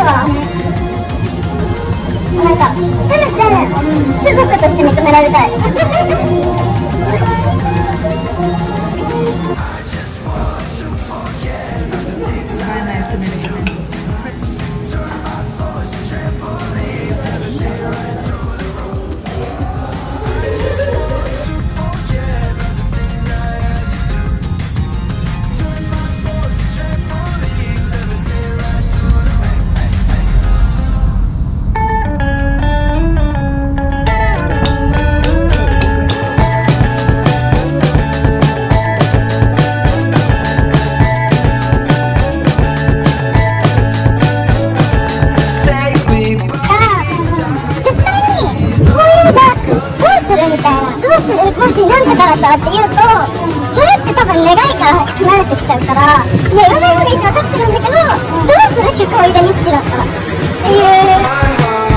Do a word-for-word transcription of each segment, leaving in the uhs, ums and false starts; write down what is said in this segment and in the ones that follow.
わ。なんかせめて種族として認められたい。もしなんとかだったらって言うと、それって多分願いから離れてきちゃうから、いや言わない方がいいって分かってるんだけど、どうする曲を入れミッチだったらっていう。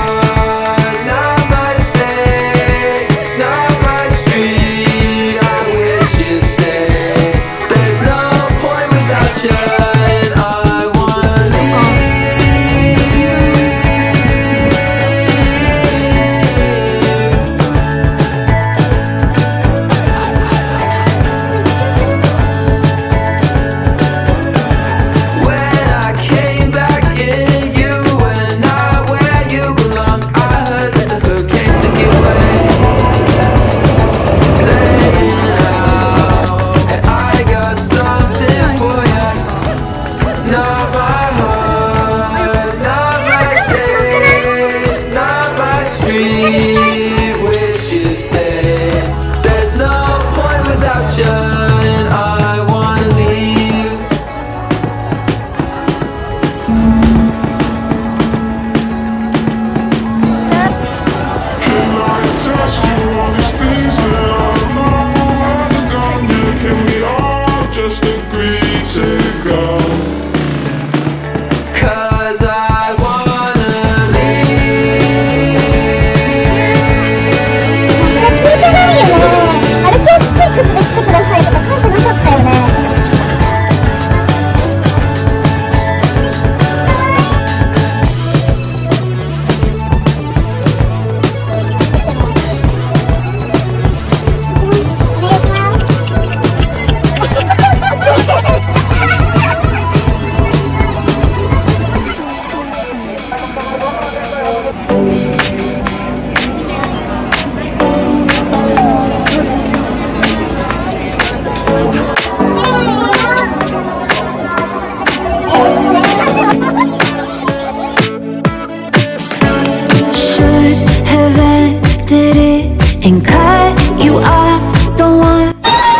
And cut you off, don't want.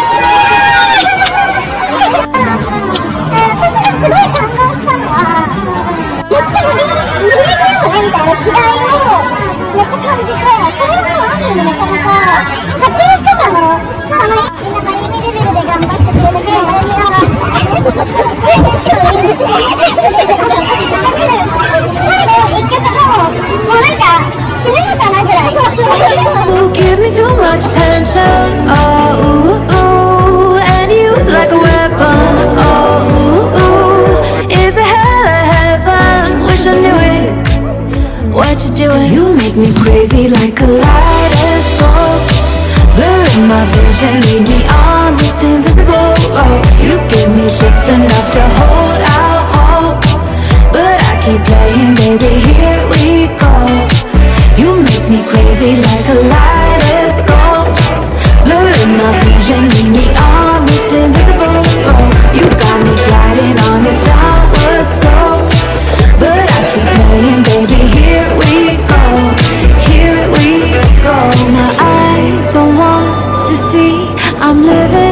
すごい感動したのは、めっちゃ無理無理だよねみたいな気概をめっちゃ感じて、それがもうあんのにめちゃめちゃ発展してたの。あのみんなまゆみレベルで頑張ってくれるね。まゆみは超いいですね。だけど最後一曲ももうなんか死ぬのかなぐらい。 You give me too much attention, oh ooh, ooh, and use like a weapon, oh ooh, ooh, is it hell or heaven? Wish I knew it. What you doing? You make me crazy like kaleidoscope, blurring my vision, lead me on with invisible rope. You give me just enough to hold out hope, but I keep playing, baby, here we go. You make me crazy like kaleidoscopes, blurring my vision, lead me on with invisible rope. You got me gliding on a downward slope, but I keep playing, baby, here we go, here we go. My eyes don't want to see, I'm living